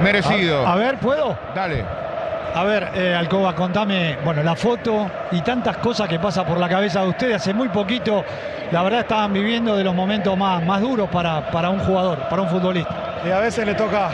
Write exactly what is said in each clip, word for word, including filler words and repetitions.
Merecido. A, a ver, ¿puedo? Dale. A ver, eh, Alcoba, contame, bueno, la foto y tantas cosas que pasa por la cabeza de ustedes. Hace muy poquito, la verdad, estaban viviendo de los momentos más, más duros para, para un jugador, para un futbolista. Y a veces le toca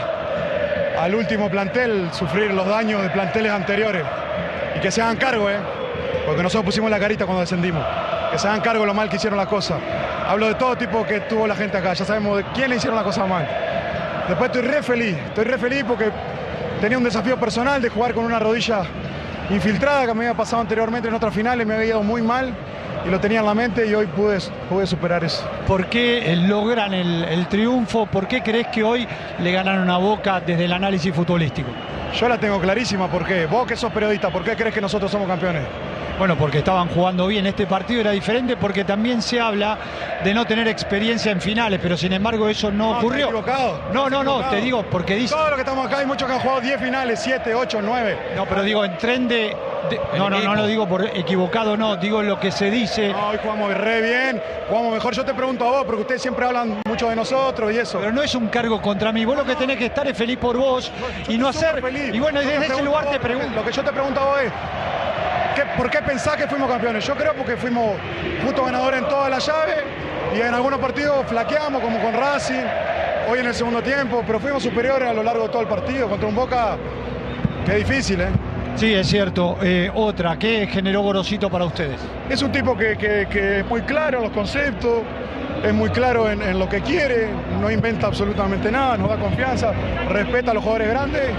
al último plantel sufrir los daños de planteles anteriores. Y que se hagan cargo, ¿eh? Porque nosotros pusimos la carita cuando descendimos. Que se hagan cargo de lo mal que hicieron las cosas. Hablo de todo tipo que tuvo la gente acá. Ya sabemos de quién le hicieron las cosas mal. Después estoy re feliz. Estoy re feliz porque tenía un desafío personal de jugar con una rodilla infiltrada que me había pasado anteriormente en otras finales. Me había ido muy mal y lo tenía en la mente y hoy pude, pude superar eso. ¿Por qué logran el, el triunfo? ¿Por qué crees que hoy le ganaron a Boca desde el análisis futbolístico? Yo la tengo clarísima. ¿Por qué? Vos que sos periodista, ¿por qué crees que nosotros somos campeones? Bueno, porque estaban jugando bien. Este partido era diferente porque también se habla de no tener experiencia en finales, pero sin embargo eso no, no ocurrió. ¿Estás equivocado? No, no, no, equivocado. te digo porque dice... Todos los que estamos acá hay muchos que han jugado diez finales, siete, ocho, nueve. No, pero digo en tren de... de... No, no, no lo digo por equivocado, no, digo lo que se dice. No, hoy jugamos re bien, jugamos mejor. Yo te pregunto a vos, porque ustedes siempre hablan mucho de nosotros y eso. Pero no es un cargo contra mí, vos lo que tenés que estar es feliz por vos y no hacer... Feliz. Y bueno, desde ese lugar vos, te pregunto... Lo que yo te pregunto a vos es... ¿Qué, ¿Por qué pensás que fuimos campeones? Yo creo porque fuimos justo ganadores en toda la llave y en algunos partidos flaqueamos, como con Racing, hoy en el segundo tiempo, pero fuimos superiores a lo largo de todo el partido contra un Boca que es difícil, ¿eh? Sí, es cierto. Eh, otra, ¿qué generó Gorosito para ustedes? Es un tipo que, que, que es muy claro en los conceptos, es muy claro en, en lo que quiere, no inventa absolutamente nada, nos da confianza, respeta a los jugadores grandes.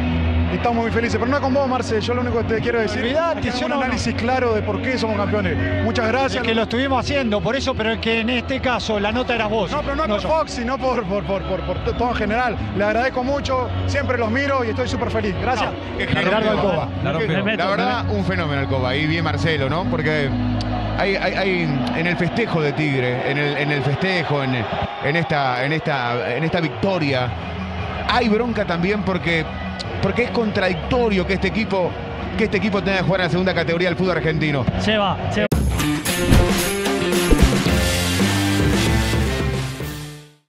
Y estamos muy felices, pero no es con vos, Marce. Yo lo único que te quiero decir Olvidate, es que yo un no, análisis no. claro de por qué somos campeones. Muchas gracias. Es que lo estuvimos haciendo, por eso, pero es que en este caso la nota era vos. No, pero no, no por yo. Fox, sino por, por, por, por, por todo en general. Le agradezco mucho, siempre los miro y estoy súper feliz. Gracias. No, Gerardo Alcoba. La, rompió. la verdad, un fenómeno Alcoba. Y bien Marcelo, ¿no? Porque hay, hay, hay en el festejo de Tigre, en el, en el festejo, en, en, esta, en, esta, en esta victoria, hay bronca también porque... Porque es contradictorio que este equipo que este equipo tenga que jugar en la segunda categoría del fútbol argentino. Se va, se va.